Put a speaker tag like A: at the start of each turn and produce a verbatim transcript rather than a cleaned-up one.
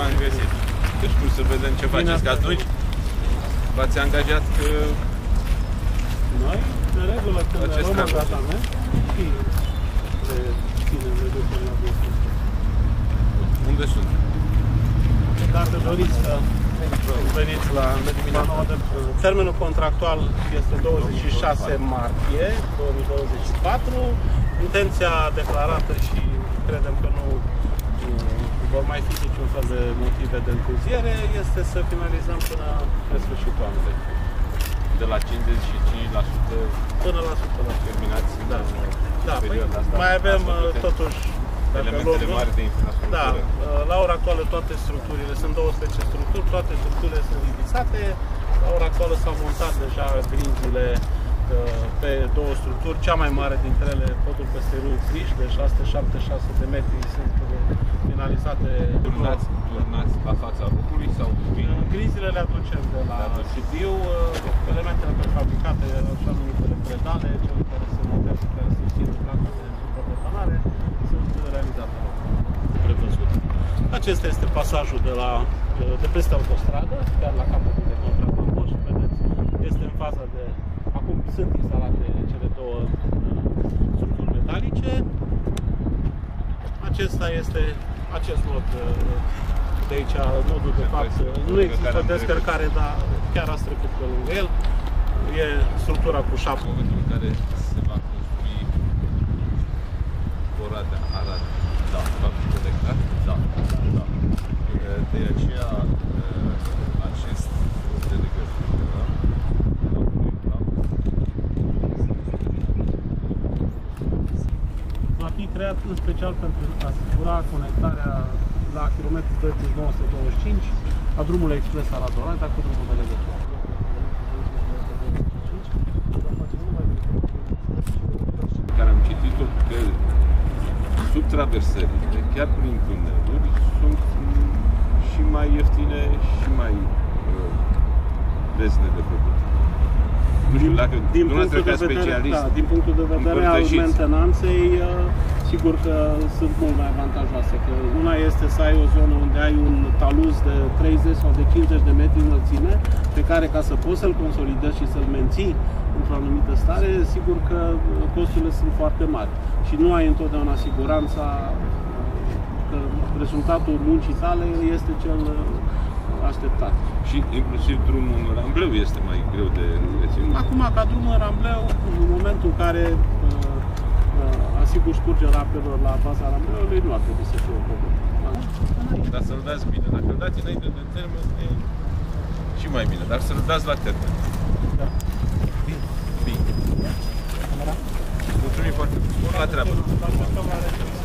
A: v-am găsit. Deci cum să vedem ce faceți, că atunci v-ați angajat că...
B: Noi, de regulă, când ne luăm angajament, și le ținem, le ducem la bursă.
A: Unde sunt?
B: Dacă doriți să veniți la nouă de... Termenul contractual este douăzeci și șase martie două mii douăzeci și patru. Intenția declarată și credem că nu vor mai fi niciun fel de motive de întârziere este să finalizăm până pe sfârșitul anului.
A: De la cincizeci și cinci la sută
B: până la o sută la sută.
A: Terminați
B: da.
A: în
B: da,
A: perioada asta.
B: Mai avem totuși
A: elementele mari de infrastructură.
B: Da, la ora actuală toate structurile, sunt douăsprezece structuri, toate structurile sunt ridicate. La ora actuală s-au montat deja grinzile pe două structuri, cea mai mare dintre ele, podul peste râul Criș, de șase sute șaptezeci și șase de metri, sunt finalizate.
A: Turnați, turnați la fața locului sau
B: grinzile le aducem de la Sibiu, elementele prefabricate, așa numitele predale, cele care se montează, care se țin de placa de suprabetonare, sunt realizate prevăzut. Acesta este pasajul de, la, de peste autostradă, chiar la capătul de contrabandor și vedeți, este în faza de... Acum sunt instalate cele două structuri metalice. Acesta este acest lot de aici, nodul de fapt, nu există descărcare, dar chiar ați trecut pe lângă el. E structura cu șapte.
A: În momentul în care se va construi Oradea, Arad, da, fabrică de clar? Da, da. De aceea acest de legătură
B: va fi creat în special pentru a asigura conectarea la kilometru doi plus nouă sute douăzeci și cinci a drumului expres Arad Oradea cu drumul de legătură.
A: Care am citit-o că sub traversările, chiar prin tuneluri, sunt și mai ieftine și mai uh, lesne de făcut. Nu știu dacă
B: din punctul de vedere, da, din punctul de vedere al mentenanței, sigur că sunt mult mai avantajoase. Că una este să ai o zonă unde ai un taluz de treizeci sau de cincizeci de metri înălțime, pe care ca să poți să-l consolidezi și să-l menții într-o anumită stare, sigur că costurile sunt foarte mari. Și nu ai întotdeauna siguranța că rezultatul muncii tale este cel așteptat.
A: Și inclusiv drumul în rambleu este mai greu de reținut.
B: Acum, ca drumul în rambleu, în momentul în care uh, uh, asigur scurgerea apelor la baza rambleului, nu ar trebui să fie o problemă.
A: Dar să-l dați bine. Dacă îl dați înainte de termen, e și mai bine. Dar să-l dați la termen.
B: Da.
A: Bine. Bine. Mulțumim foarte mult. La treabă.